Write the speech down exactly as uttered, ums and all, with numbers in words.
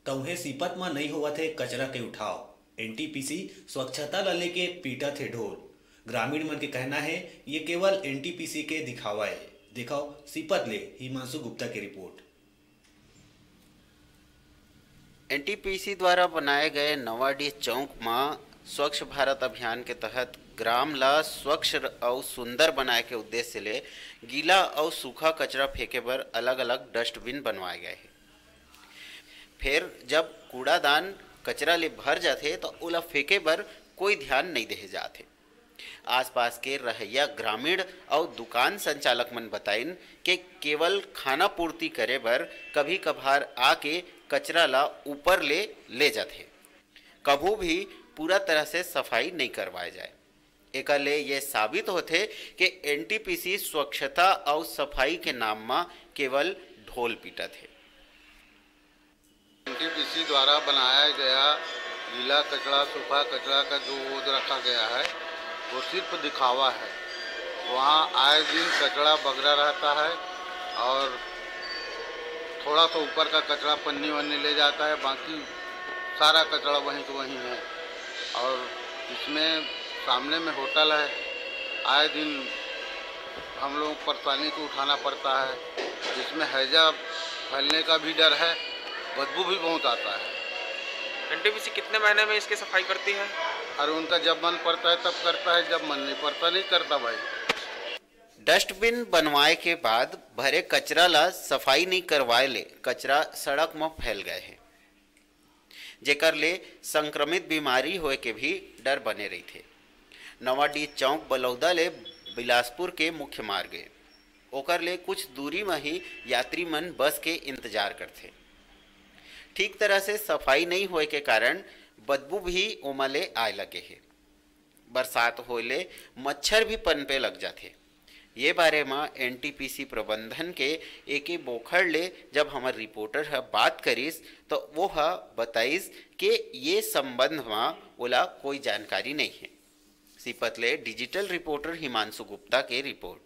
तउहे सीपत में नहीं होवत थे कचरा के उठाव। एनटीपीसी स्वच्छता ला लेके पीटा थे ढोल। ग्रामीण मन के कहना है ये केवल एनटीपीसी के दिखावा है। देखो सीपत ले हिमांशु गुप्ता की रिपोर्ट। एनटीपीसी द्वारा बनाए गए नवाडी चौक में स्वच्छ भारत अभियान के तहत ग्राम ला स्वच्छ और सुंदर बनाए के उद्देश्य ले गीला और सूखा कचरा फेंके पर अलग अलग डस्टबिन बनवाए गए हैं। फिर जब कूड़ादान कचरा ले भर जाते तो ओला फेंके पर कोई ध्यान नहीं दे जाते। आसपास के रहैया ग्रामीण और दुकान संचालक मन बताइन कि केवल खाना पूर्ति करे बर कभी कभार आके कचरा ला ऊपर ले ले जाते, कभू भी पूरा तरह से सफाई नहीं करवाए जाए। एक ले ये साबित होते कि एनटीपीसी स्वच्छता और सफाई के नाम में केवल ढोल पीटा थे। एनटीपीसी द्वारा बनाया गया गीला कचरा सूखा कचरा का जो वो रखा गया है वो सिर्फ दिखावा है। वहाँ आए दिन कचरा बगड़ा रहता है और थोड़ा सा ऊपर का कचरा पन्नी वन्नी ले जाता है, बाकी सारा कचरा वहीं के वहीं है। और इसमें सामने में होटल है, आए दिन हम लोग परेशानी को उठाना पड़ता है, जिसमें हैजा फैलने का भी डर है, बदबू भी बहुत आता है। एनटीपीसी कितने महीने में इसकी सफाई करती है? और उनका जब मन पड़ता है तब करता है, जब मन नहीं पड़ता नहीं करता भाई। डस्टबिन बनवाए के बाद भरे कचरा ला सफाई नहीं करवाए ले कचरा सड़क में फैल गए हैं, जेकर ले संक्रमित बीमारी होए के भी डर बने रही थे। नवाडी चौक बलौदा ले बिलासपुर के मुख्य मार्ग है, ओकर ले कुछ दूरी में ही यात्री मन बस के इंतजार करते। ठीक तरह से सफाई नहीं होए के कारण बदबू भी ओमले आए लगे है। बरसात होले मच्छर भी पनपे लग जाते। ये बारे में एनटीपीसी प्रबंधन के एक बोखड़ ले जब हमारे रिपोर्टर है बात करीस तो वो है बताइस कि ये संबंध में ओला कोई जानकारी नहीं है। सीपत ले डिजिटल रिपोर्टर हिमांशु गुप्ता के रिपोर्ट।